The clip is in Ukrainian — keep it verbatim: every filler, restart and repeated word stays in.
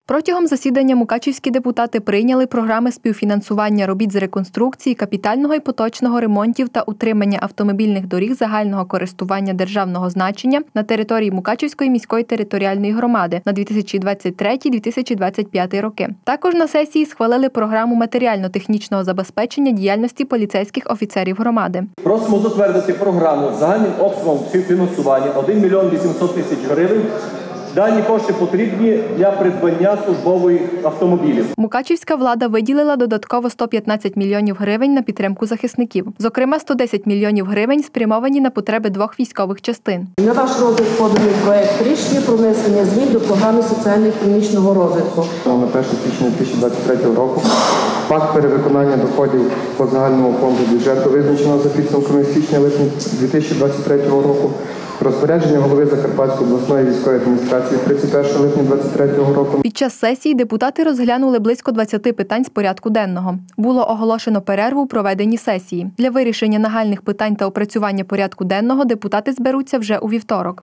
Протягом засідання мукачівські депутати прийняли програми співфінансування робіт з реконструкції, капітального і поточного ремонтів та утримання автомобільних доріг загального користування державного значення на території Мукачівської міської територіальної громади на дві тисячі двадцять третій - дві тисячі двадцять п'ятий роки. Також на сесії схвалили програму матеріально-технічного забезпечення діяльності поліцейських офіцерів громади. Просимо затвердити програму з загальним обсягом співфінансування один мільйон вісімсот тисяч гривень. Дані кошти потрібні для придбання службових автомобілів. Мукачівська влада виділила додатково сто п'ятнадцять мільйонів гривень на підтримку захисників. Зокрема, сто десять мільйонів гривень спрямовані на потреби двох військових частин. На ваш розгляд поданий проект рішення про внесення змін до програми соціально-економічного розвитку. На перше січня дві тисячі двадцять третього року факт перевиконання доходів по загальному фонду бюджету визначено за підсумками січня-липня дві тисячі двадцять третього року. Розпорядження голови Закарпатської обласної військової адміністрації тридцять першого липня двадцять третього року. Під час сесії депутати розглянули близько двадцяти питань з порядку денного. Було оголошено перерву у проведенні сесії. Для вирішення нагальних питань та опрацювання порядку денного депутати зберуться вже у вівторок.